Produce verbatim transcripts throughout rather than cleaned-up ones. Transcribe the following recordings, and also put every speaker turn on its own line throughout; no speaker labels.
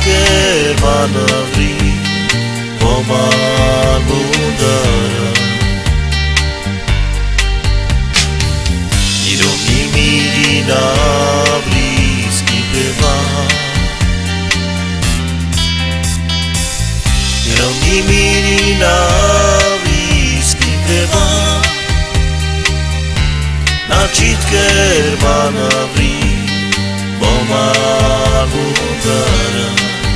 germana vri po man mundara Iro mi miri na bliski prema Iro mi miri na bliski prema Na čit germana vri po man mundara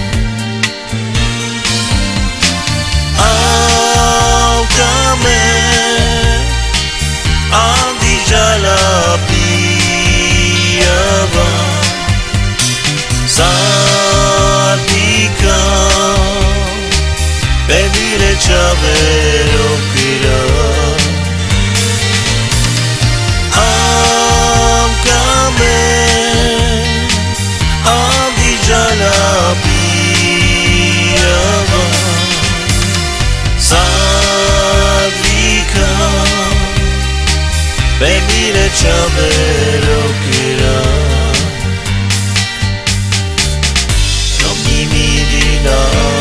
Chavero kira Am kame Am di jala piyava Sadvika Bemire chavero kira Non mi miri na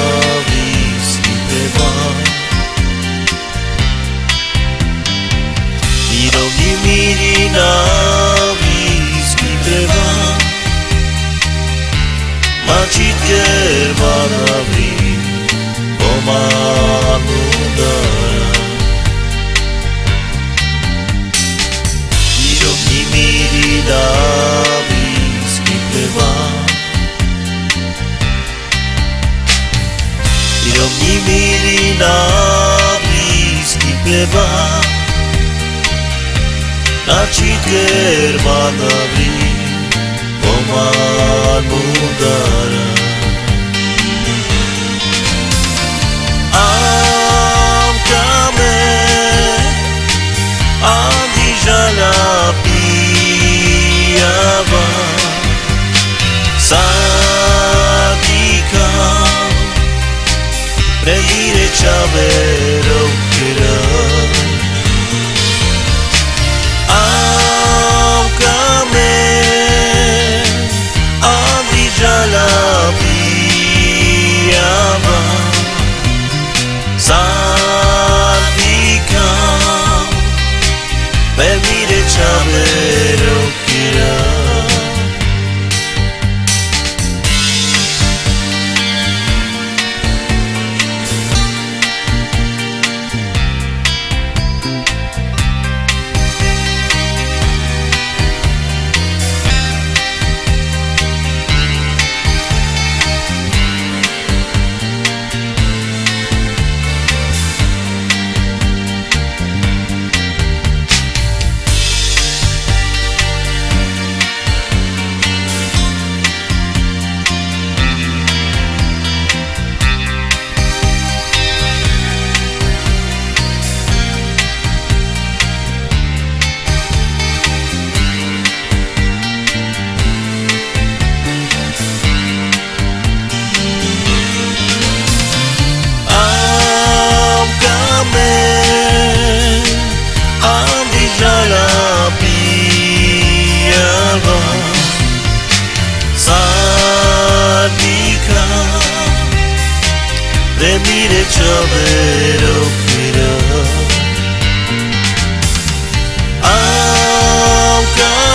Miri na bliski prema Mačit germana vri po man mundara Iro mi miri na bliski prema Iro mi miri na bliski prema Načit germana vri po man mundara Am kame Am di jala piyava Sadika Prendire chavero kira Bemire chavero kira Bemire chavero kira Am